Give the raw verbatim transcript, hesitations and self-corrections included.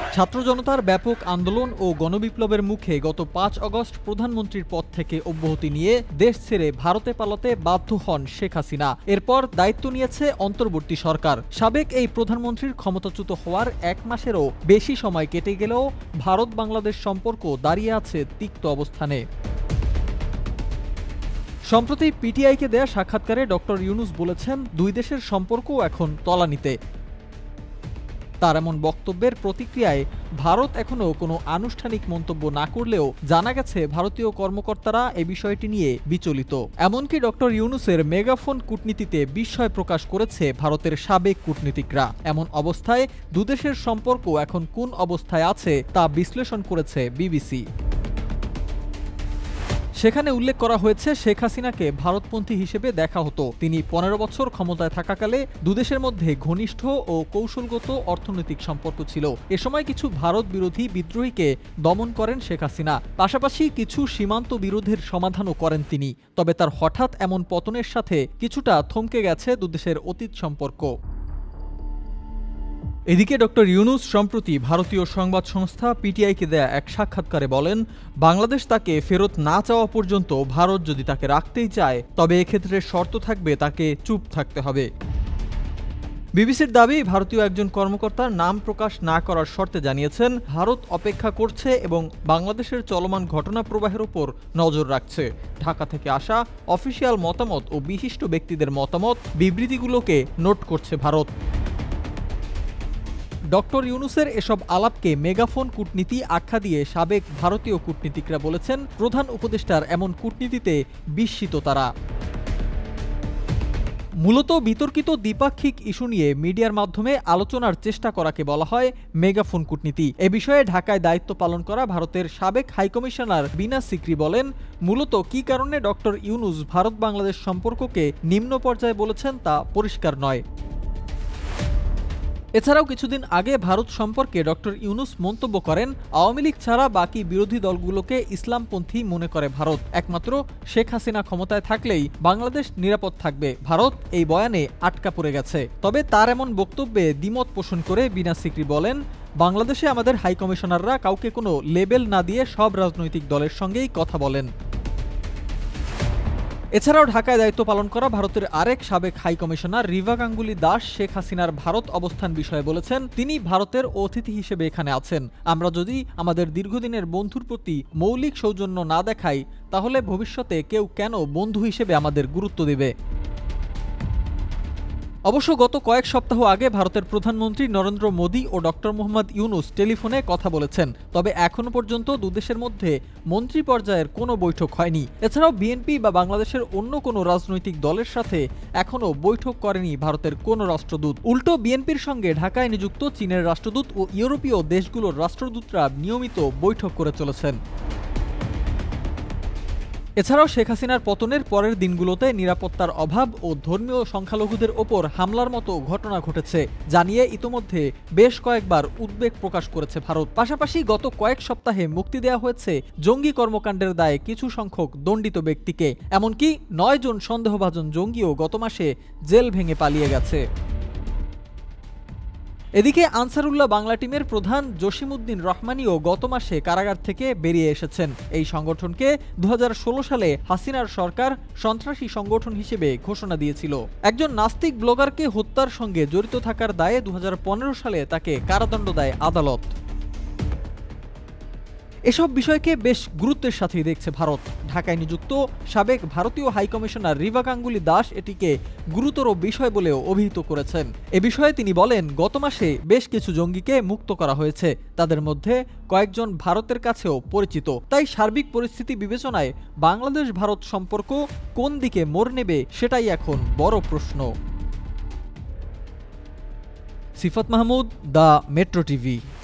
ছাত্র জনতার ব্যাপক আন্দোলন ও গণবিপ্লবের মুখে গত পাঁচ আগস্ট প্রধানমন্ত্রীর পদ থেকে অব্যাহতি নিয়ে দেশ ছেড়ে ভারতে পালাতে বাধ্য হন শেখ হাসিনা। এরপর দায়িত্ব নিয়েছে অন্তর্বর্তী সরকার। সাবেক এই প্রধানমন্ত্রীর ক্ষমতাচ্যুত হওয়ার এক মাসেরও বেশি সময় কেটে গেলেও ভারত বাংলাদেশ সম্পর্ক দাঁড়িয়ে আছে তিক্ত অবস্থানে। সম্প্রতি পিটিআইকে দেয়া সাক্ষাৎকারে ডক্টর ইউনূস বলেছেন, দুই দেশের সম্পর্কও এখন তলানিতে। তার এমন বক্তব্যের প্রতিক্রিয়ায় ভারত এখনও কোনো আনুষ্ঠানিক মন্তব্য না করলেও জানা গেছে ভারতীয় কর্মকর্তারা এ বিষয়টি নিয়ে বিচলিত। এমনকি ডক্টর ইউনূসের মেগাফোন কূটনীতিতে বিস্ময় প্রকাশ করেছে ভারতের সাবেক কূটনীতিকরা। এমন অবস্থায় দুদেশের সম্পর্ক এখন কোন অবস্থায় আছে তা বিশ্লেষণ করেছে বিবিসি। সেখানে উল্লেখ করা হয়েছে, শেখ হাসিনাকে ভারতপন্থী হিসেবে দেখা হতো। তিনি পনেরো বছর ক্ষমতায় থাকাকালে দুদেশের মধ্যে ঘনিষ্ঠ ও কৌশলগত অর্থনৈতিক সম্পর্ক ছিল। এ সময় কিছু ভারত বিরোধী বিদ্রোহীকে দমন করেন শেখ হাসিনা। পাশাপাশি কিছু সীমান্ত বিরোধের সমাধানও করেন তিনি। তবে তার হঠাৎ এমন পতনের সাথে কিছুটা থমকে গেছে দুদেশের অতীত সম্পর্ক। এদিকে ডক্টর ইউনূস সম্প্রতি ভারতীয় সংবাদ সংস্থা পিটিআইকে দেয়া এক সাক্ষাৎকারে বলেন, বাংলাদেশ তাকে ফেরত না চাওয়া পর্যন্ত ভারত যদি তাকে রাখতেই চায় তবে এক্ষেত্রে শর্ত থাকবে তাকে চুপ থাকতে হবে। বিবিসির দাবি, ভারতীয় একজন কর্মকর্তার নাম প্রকাশ না করার শর্তে জানিয়েছেন, ভারত অপেক্ষা করছে এবং বাংলাদেশের চলমান ঘটনা প্রবাহের উপর নজর রাখছে। ঢাকা থেকে আসা অফিসিয়াল মতামত ও বিশিষ্ট ব্যক্তিদের মতামত বিবৃতিগুলোকে নোট করছে ভারত। ডক্টর ইউনূসের এসব আলাপকে মেগাফোন কূটনীতি আখ্যা দিয়ে সাবেক ভারতীয় কূটনীতিকরা বলেছেন, প্রধান উপদেষ্টার এমন কূটনীতিতে বিস্মিত তারা। মূলত বিতর্কিত দ্বিপাক্ষিক ইস্যু নিয়ে মিডিয়ার মাধ্যমে আলোচনার চেষ্টা করাকে বলা হয় মেগাফোন কূটনীতি। এ বিষয়ে ঢাকায় দায়িত্ব পালন করা ভারতের সাবেক হাইকমিশনার বিনা সিকরি বলেন, মূলত কী কারণে ডক্টর ইউনূস ভারত বাংলাদেশ সম্পর্ককে নিম্ন পর্যায়ে বলেছেন তা পরিষ্কার নয়। এছাড়াও কিছুদিন আগে ভারত সম্পর্কে ডক্টর ইউনূস মন্তব্য করেন, আওয়ামী লীগ ছাড়া বাকি বিরোধী দলগুলোকে ইসলামপন্থী মনে করে ভারত। একমাত্র শেখ হাসিনা ক্ষমতায় থাকলেই বাংলাদেশ নিরাপদ থাকবে। ভারত এই বয়ানে আটকা পড়ে গেছে। তবে তার এমন বক্তব্যে দ্বিমত পোষণ করে বিনা সিকরি বলেন, বাংলাদেশে আমাদের হাইকমিশনাররা কাউকে কোনো লেবেল না দিয়ে সব রাজনৈতিক দলের সঙ্গেই কথা বলেন। এছাড়াও ঢাকায় দায়িত্ব পালন করা ভারতের আরেক সাবেক হাইকমিশনার রিভা গাঙ্গুলি দাস শেখ হাসিনার ভারত অবস্থান বিষয়ে বলেছেন, তিনি ভারতের অতিথি হিসেবে এখানে আছেন। আমরা যদি আমাদের দীর্ঘদিনের বন্ধুর প্রতি মৌলিক সৌজন্য না দেখাই তাহলে ভবিষ্যতে কেউ কেন বন্ধু হিসেবে আমাদের গুরুত্ব দেবে। অবশ্য গত কয়েক সপ্তাহ আগে ভারতের প্রধানমন্ত্রী নরেন্দ্র মোদী ও ডক্টর মোহাম্মদ ইউনূস টেলিফোনে কথা বলেছেন। তবে এখনও পর্যন্ত দুদেশের মধ্যে মন্ত্রী পর্যায়ের কোনো বৈঠক হয়নি। এছাড়াও বিএনপি বা বাংলাদেশের অন্য কোনো রাজনৈতিক দলের সাথে এখনও বৈঠক করেনি ভারতের কোনো রাষ্ট্রদূত। উল্টো বিএনপির সঙ্গে ঢাকায় নিযুক্ত চীনের রাষ্ট্রদূত ও ইউরোপীয় দেশগুলোর রাষ্ট্রদূতরা নিয়মিত বৈঠক করে চলেছেন। এছাড়াও শেখ হাসিনার পতনের পরের দিনগুলোতে নিরাপত্তার অভাব ও ধর্মীয় সংখ্যালঘুদের ওপর হামলার মতো ঘটনা ঘটেছে, জানিয়ে ইতোমধ্যে বেশ কয়েকবার উদ্বেগ প্রকাশ করেছে ভারত। পাশাপাশি গত কয়েক সপ্তাহে মুক্তি দেওয়া হয়েছে জঙ্গি কর্মকাণ্ডের দায়ে কিছু সংখ্যক দণ্ডিত ব্যক্তিকে। এমনকি নয় জন সন্দেহভাজন জঙ্গিও গত মাসে জেল ভেঙে পালিয়ে গেছে। এদিকে আনসারুল্লাহ বাংলা টিমের প্রধান জসিমউদ্দিন রহমানীও গত মাসে কারাগার থেকে বেরিয়ে এসেছেন। এই সংগঠনকে দু হাজার ষোলো সালে হাসিনার সরকার সন্ত্রাসী সংগঠন হিসেবে ঘোষণা দিয়েছিল। একজন নাস্তিক ব্লগারকে হত্যার সঙ্গে জড়িত থাকার দায়ে দু হাজার পনেরো সালে তাকে কারাদণ্ড দেয় আদালত। এসব বিষয়কে বেশ গুরুত্বের সাথেই দেখছে ভারত। ঢাকায় নিযুক্ত সাবেক ভারতীয় হাইকমিশনার রিভা গাঙ্গুলি দাস এটিকে গুরুতর বিষয় বলেও অভিহিত করেছেন। এ বিষয়ে তিনি বলেন, গত মাসে বেশ কিছু জঙ্গিকে মুক্ত করা হয়েছে। তাদের মধ্যে কয়েকজন ভারতের কাছেও পরিচিত। তাই সার্বিক পরিস্থিতি বিবেচনায় বাংলাদেশ ভারত সম্পর্ক কোন দিকে মোড় নেবে সেটাই এখন বড় প্রশ্ন। Sifat Mahmud, the Metro TV.